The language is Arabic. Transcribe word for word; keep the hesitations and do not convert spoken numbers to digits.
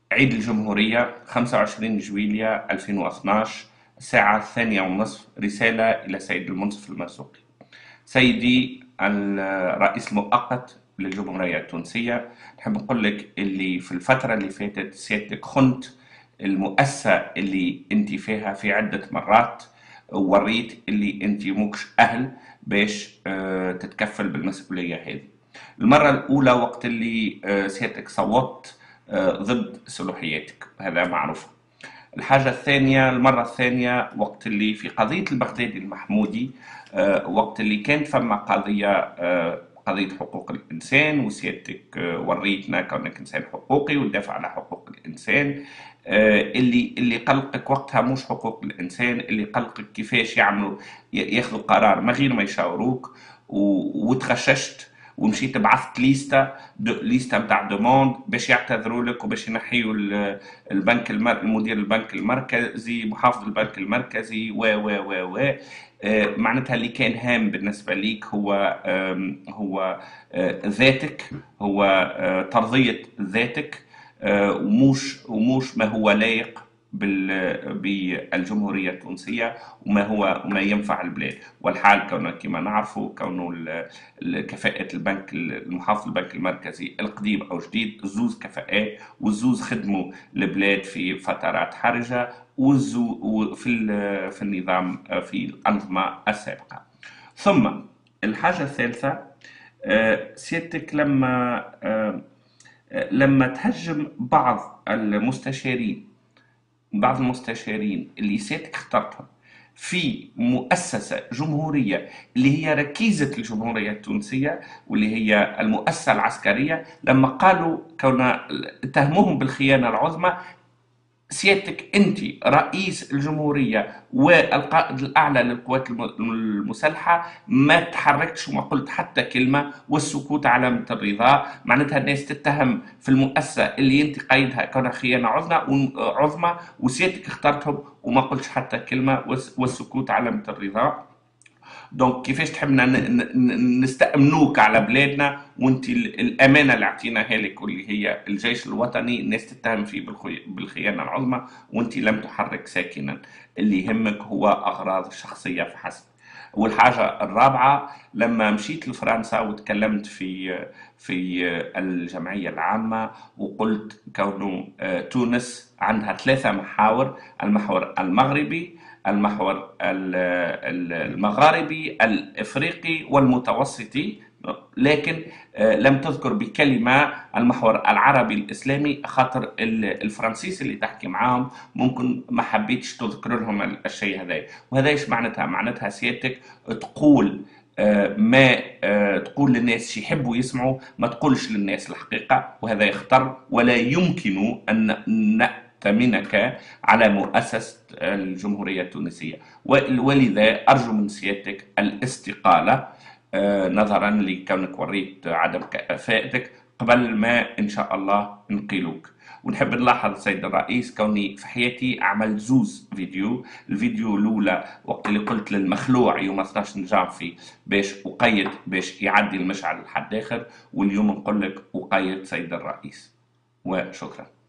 عيد الجمهورية خمسة وعشرين جويلية ألفين واثناعش، الساعة الثانية ونصف. رسالة إلى سيد المنصف المرزوقي. سيدي الرئيس المؤقت للجمهورية التونسية، نحب نقول لك اللي في الفترة اللي فاتت سيادتك خنت المؤسسة اللي انت فيها في عدة مرات، ووريت اللي انت مكش أهل باش آه، تتكفل بالمسؤولية هذه. المرة الأولى وقت اللي آه، سيادتك صوتت آه، ضد سلوحياتك، هذا معروف. الحاجة الثانية، المرة الثانية وقت اللي في قضية البغدادي المحمودي، آه، وقت اللي كانت فما قضية آه، قضية حقوق الإنسان، وسيادتك آه، وريتنا كونك إنسان حقوقي وتدافع على حقوق الإنسان. آه، اللي اللي قلقك وقتها مش حقوق الإنسان، اللي قلقك كيفاش يعملوا ياخذوا قرار من غير ما يشاوروك، و- وتخششت ومشيت بعثت ليستا دو ليستا نتاع دوموند باش يعتذروا لك وباش ينحيوا ال- البنك المر... مدير البنك المركزي، محافظ البنك المركزي، و و و و آه، معناتها اللي كان هام بالنسبة ليك هو آم، هو آه، ذاتك، هو آه، ترضية ذاتك، آه، وموش وموش ما هو لايق بال- بالجمهورية التونسية، وما هو وما ينفع البلاد. والحال كونه كما نعرفوا كونه ال- ال- كفاءة البنك المحافظ البنك المركزي القديم أو جديد، زوز كفاءات والزوز خدموا البلاد في فترات حرجة، والزو وفي ال- في النظام في الأنظمة السابقة. ثم الحاجة الثالثة، آه، سيادتك لما آه، لما تهجم بعض المستشارين بعض المستشارين اللي سيادتك اخترتهم في مؤسسة جمهورية اللي هي ركيزة الجمهورية التونسية، واللي هي المؤسسة العسكرية، لما قالوا كون اتهموهم بالخيانة العظمى، سيادتك أنت رئيس الجمهورية والقائد الأعلى للقوات الم- المسلحة ما تحركتش وما قلت حتى كلمة، والسكوت علامة الرضا. معناتها الناس تتهم في المؤسسة اللي أنت قايدها كونها خيانة عظمى عظمى وسيادتك اخترتهم وما قلتش حتى كلمة، والس- والسكوت علامة الرضا. دونك كيفاش تحبنا ن- ن- نستأمنوك على بلادنا وانت ال- الامانه اللي اعطيناها لك واللي هي الجيش الوطني الناس تتهم فيه بالخي- بالخيانه العظمى، وانت لم تحرك ساكنا، اللي يهمك هو اغراض شخصيه فحسب. والحاجه الرابعه، لما مشيت لفرنسا وتكلمت في في الجمعيه العامه وقلت كونه آه، تونس عندها ثلاثه محاور: المحور المغربي، المحور ال- ال- المغاربي، الافريقي والمتوسطي، لكن آه، لم تذكر بكلمة المحور العربي الإسلامي، خاطر ال- الفرنسيس اللي تحكي معاهم ممكن ما حبيتش تذكر لهم ال- الشيء هذا. وهذا ايش معناتها؟ معناتها سيادتك تقول آه، ما آه، تقول للناس شي يحبوا يسمعوا، ما تقولش للناس الحقيقة، وهذا يخطر. ولا يمكن أن نأتمنك على مؤسسة الجمهورية التونسية، ول- ولذا أرجو من سيادتك الاستقالة، آه، نظرا لكونك وريت عدم كفاءتك قبل ما إن شاء الله نقيلوك. ونحب نلاحظ سيد الرئيس كوني في حياتي عملت زوز فيديو. الفيديو الأولى وقت اللي قلت للمخلوع يوم اثناعش نجانفي باش أقيد باش يعدي المشعل لحد آخر، واليوم نقول لك أقيد سيد الرئيس. وشكرا.